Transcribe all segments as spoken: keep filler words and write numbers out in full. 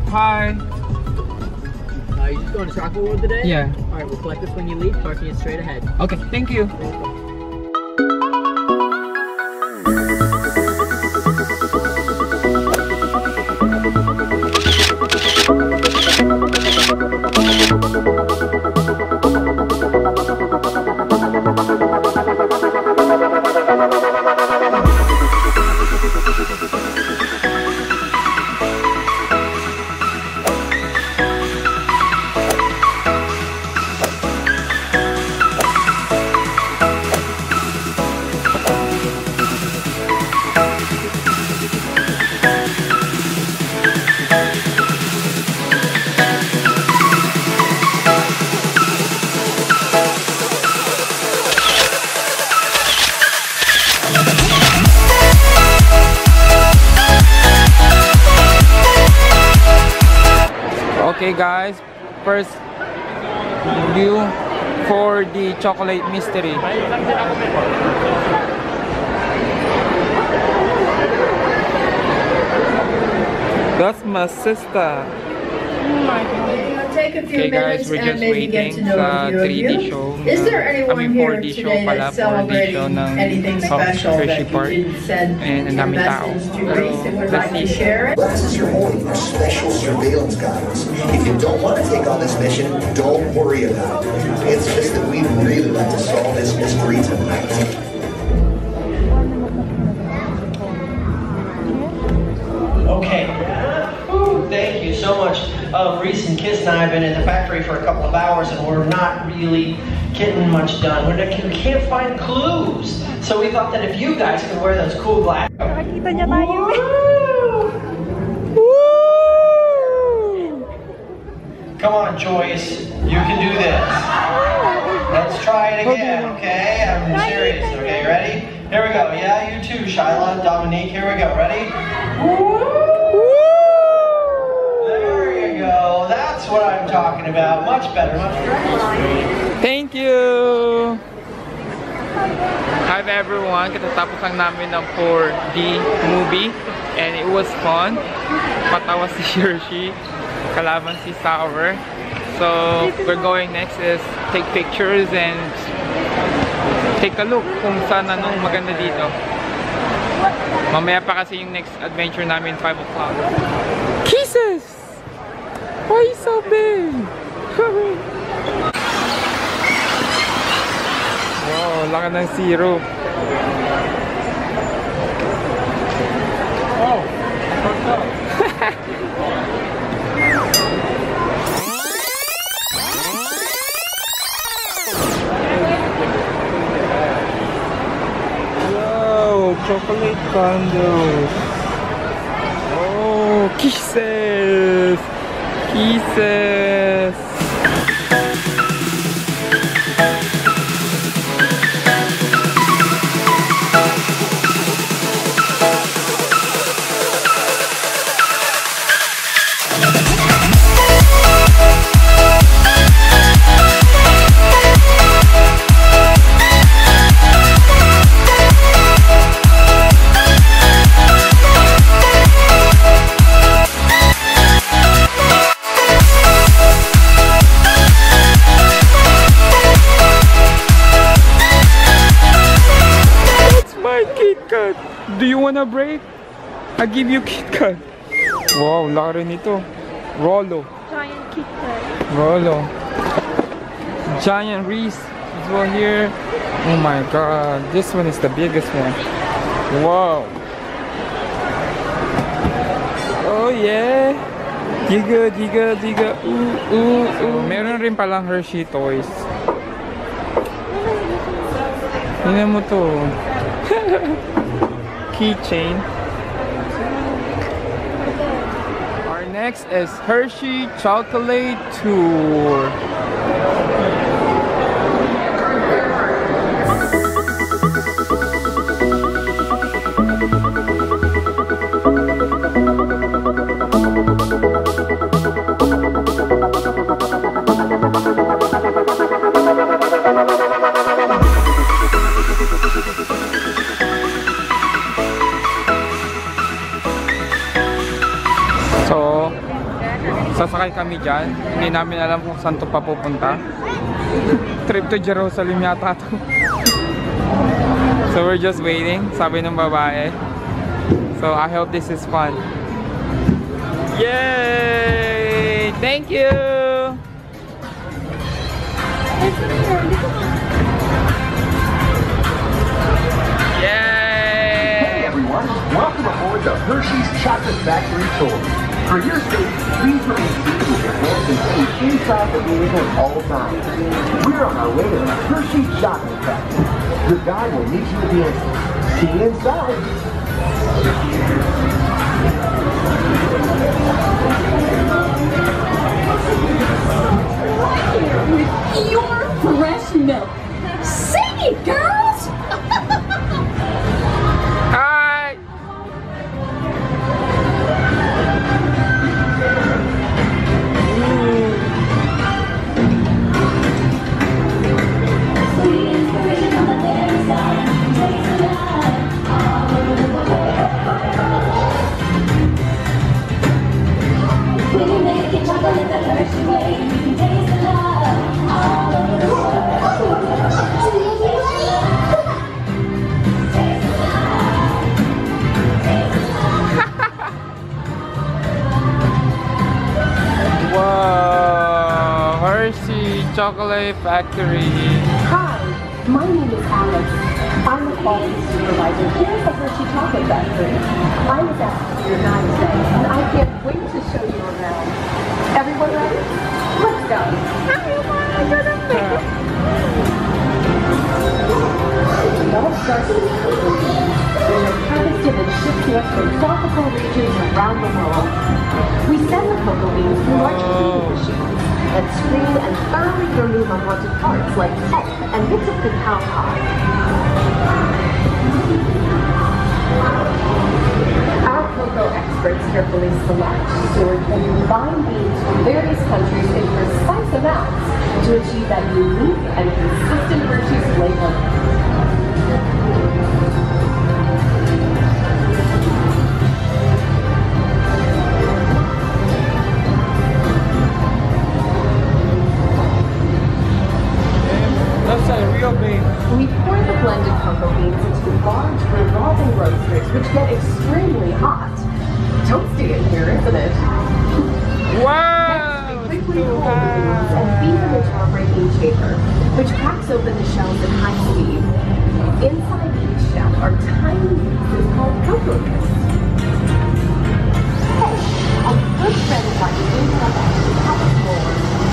Hi. Uh, you just going to Chocolate World today? Yeah. Alright, we'll collect this when you leave, parking it straight ahead. Okay, thank you. Okay guys, first view for the chocolate mystery. That's my sister. Take a few Okay guys, minutes we're and just maybe get waiting to know sa a few of three D you. show. Is there I anyone mean here four D show today pala, that's four D show celebrating ng anything Hop special Hershey that Park. you didn't send And ang your daming tao. message to Pero Reese and would let's like to see. share it? This is your warning. There's special surveillance guidance. If you don't want to take on this mission, don't worry about it. It's just that we'd really like to solve this mystery tonight. Okay. Whew, thank you so much. Um, Reese and Kiss and I have been in the factory for a couple of hours and we're not really getting much done. We're not, we can't find clues. So we thought that if you guys could wear those cool glasses. Nakakita niya tayo. Come on, Joyce. You can do this. Let's try it again, okay? I'm serious, okay? Ready? Here we go. Yeah, you too, Shyla, Dominique. Here we go. Ready? There you go. That's what I'm talking about. Much better, much better. Thank you! Hi everyone, katatapos lang namin ng four D movie and it was fun. Patawa si Hershey, kalaban si Sour. So we're going next is take pictures and take a look kung saan anong maganda dito. Mamaya pa kasi yung next adventure namin, five o'clock. Kisses! Why so big? Wow, laki ng zero. Oh, wow, chocolate candles. Oh, kisses! Kisses! Do you wanna break? I give you Kit Kat. Wow, laki rin ito. Rolo. Giant Kit Kat. Rolo. Giant Reese as well here. Oh my god, this one is the biggest one. Wow. Oh yeah. Diga, diga, diga. Ooh, ooh, ooh. Meron rin palang Hershey toys. Tingnan mo to. Keychain. Our next is Hershey Chocolate Tour. Sasakay kami dyan. Hindi namin alam kung saan to papupunta. Trip to Jerusalem yata to. So we're just waiting, sabi ng babae. So I hope this is fun. Yay! Thank you! Yay! Hey everyone, welcome aboard the Hershey's Chocolate Factory Tour. For your safety, please remain seated with your hands and feet inside the vehicle at all times. We're on our way to the Hershey's Chocolate Factory. Your guide will meet you at the entrance. See you inside. Your fresh milk. Sing it, girls! Hi! Wow, Hershey Chocolate Factory. Hi, my name is Alex. I'm the quality supervisor here at the Hershey Chocolate Factory. I was asked to be your guide today, and I can't wait to show you around. Everyone ready? Let's go. It all starts with cocoa beans. They're harvested and shipped to us from tropical regions around the world. We send the cocoa beans through large cleaning machines and screen and thoroughly remove unwanted parts like pulp and bits of cacao pod. Our cocoa experts carefully select, sort, and combine beans from various countries in precise amounts to achieve that unique and consistent Hershey's flavor. That's a real bean. We pour the blended cocoa beans into large revolving roasters, which get extremely hot. Toasty in here, isn't it? Wow! Next, we quickly roll the beans and feed them into our breaking chamber, which cracks open the shells at high speed. Inside each shell are tiny pieces called cocoa nibs. Hey, a good friend of mine brings up to tell us more.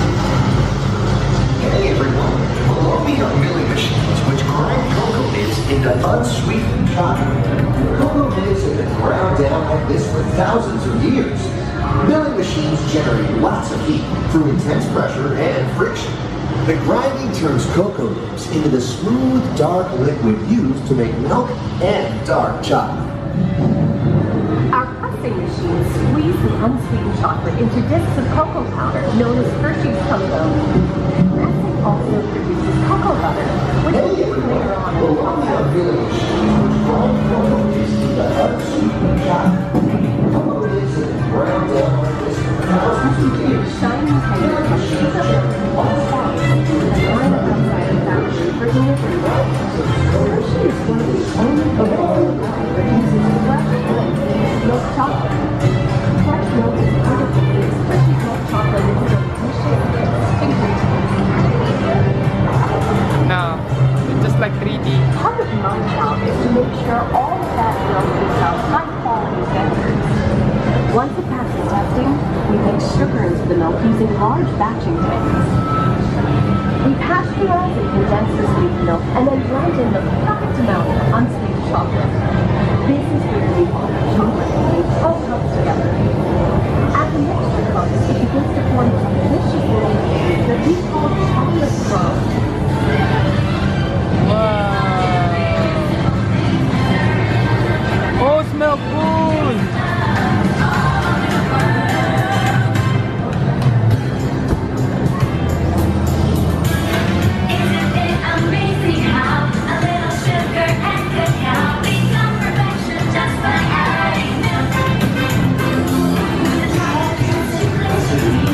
Hey everyone, below me are milling machines which grind cocoa nibs into unsweetened chocolate. Cocoa nibs have been ground down like this for thousands of years. Milling machines generate lots of heat through intense pressure and friction. The grinding turns cocoa nibs into the smooth, dark liquid used to make milk and dark chocolate. Our pressing machines squeeze the unsweetened chocolate into discs of cocoa powder known as Hershey's Cocoa. Pressing also produces cocoa butter, which we'll use later on in the process. Milling machines which grind cocoa nibs into unsweetened chocolate. Cocoa nibs have been ground down like this for thousands of years. Shiny tender pieces of milk on side and line outside the factory for delivery. Hershey is one of the only companies in the world that uses fresh and milk chocolate. Fresh milk is part of the base Hershey's milk chocolate into the delicious ingredient. No, it's just like three D. Part of my job is to make sure all of that milk meets our high quality standards. Once it passes testing, we make sugar into the milk using large batching tanks. We pasteurize and condense the sweet milk and then blend in the perfect amount of unsweetened chocolate. This is where the chocolate and milk all comes together. As the mixture cooks, it begins to form a delicious little cake that we call chocolate crumbs. Wow! Oh, it smells good! Just by adding milk.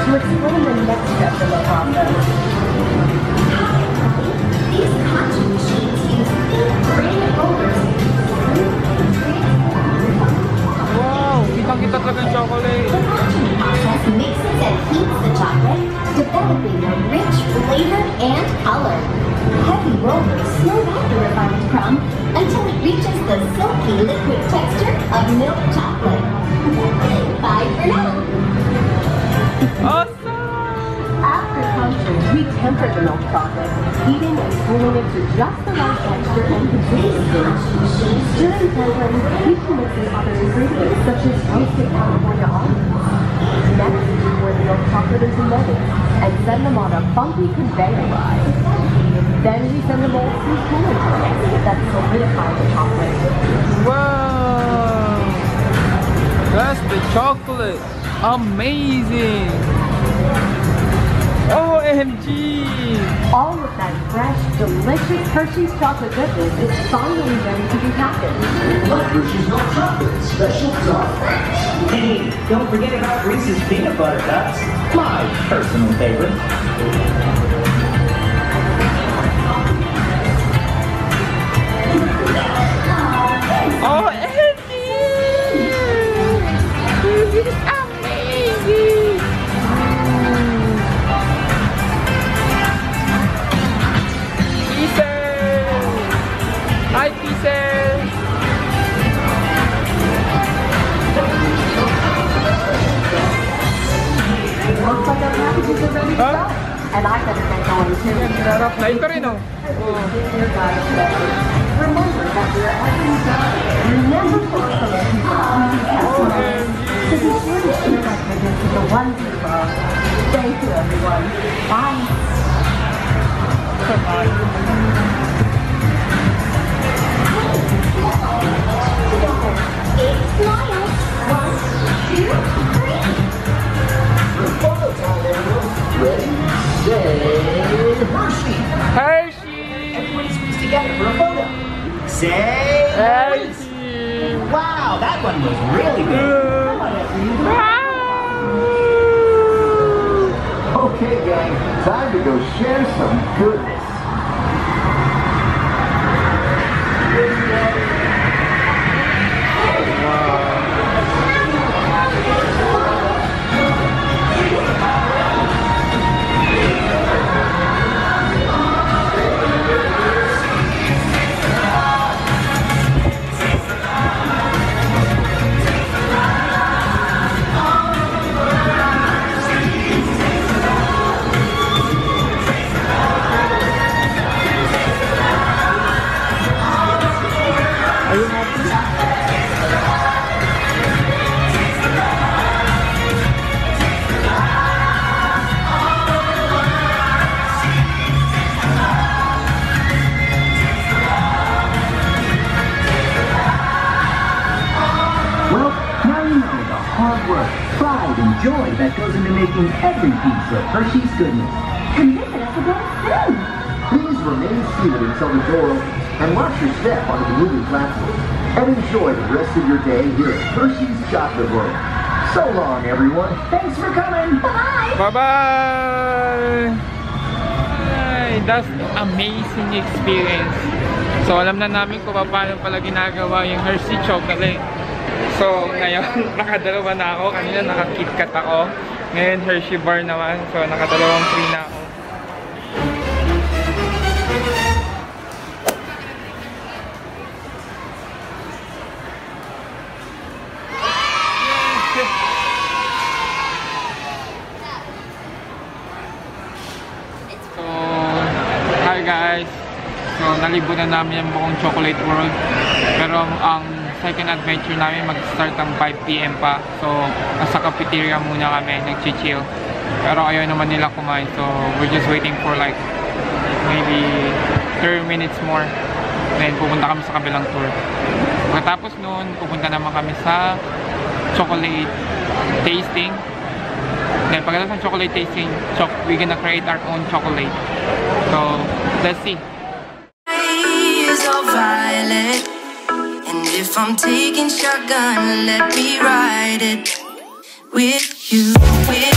to explain the next step in the process. These concha machines use thin granite rollers. Wow! Kitang-kita talaga yung chocolate. The conching process mixes and heats the chocolate, developing a rich flavor and color. Heavy rollers smooth out the refined crumb until it reaches the silky liquid texture of milk chocolate. Bye for now. Awesome! After conching, we temper the milk chocolate, heating and cooling it to just the right texture and consistency. During tempering, we can mix in other ingredients such as roasted California almonds. Next, we pour the milk chocolate into molds and send them on a funky conveyor ride. Then we send the molds through cooling tanks that solidify the chocolate. Wow! That's the chocolate! Amazing! O M G! All of that fresh, delicious Hershey's chocolate goodness is finally ready to be packaged. But Hershey's milk chocolate, special to our friends. Hey, don't forget about Reese's peanut butter cups, my personal favorite. O M G! This is amazing! Pieces! Hi, Pieces! Looks like our packages are ready to Huh? go. And I better get going too. Sarap na ito rin, oh. Remember that wherever you go, remember to look for the people who you can. So be sure to share that goodness with the ones you love. Thank you, everyone. Bye. Big smile. One, two, three. Photo time, everyone. Ready, say, Hershey. Hershey! Everybody squeeze together for a photo. Say Hershey! wow, that one was really good. Okay, gang, time to go share some goodness. Well, now you know the hard work, pride, and joy that goes into making every piece of Hershey's goodness. And visit us again soon. Please remain seated until the door opens and watch your step onto the moving platform. And enjoy the rest of your day here at Hershey's Chocolate World. So long, everyone. Thanks for coming. Bye. Bye-bye! Ay, that's amazing experience. So, alam na namin kung paano pala ginagawa yung Hershey chocolate. So, ngayon, nakadalawa na ako. Kanina naka-KitKat ako. Ngayon, Hershey bar naman. So, nakadalawang free na ako. So, hi guys. So, nalibutan namin yung buong chocolate world. Pero ang second adventure namin mag-start ng five p m pa. So, nasa cafeteria muna kami, nag-chill. Pero ayaw naman nila kumain. So, we're just waiting for like maybe thirty minutes more. Then, pupunta kami sa kabilang tour. Pagkatapos noon, pupunta naman kami sa chocolate tasting. Then, pagkatapos ng chocolate tasting, cho we're gonna create our own chocolate. So, let's see. Violet, and if I'm taking shotgun, let me ride it with you. With